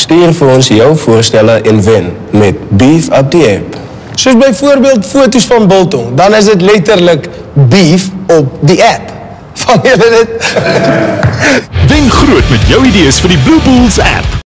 Stuur vir ons jou voorstelle en wen met Beef op die app. Soos byvoorbeeld foto's van biltong, dan is dit letterlik beef op die app. Vang julle dit? Wen groot met jou idees vir die Blue Bulls app.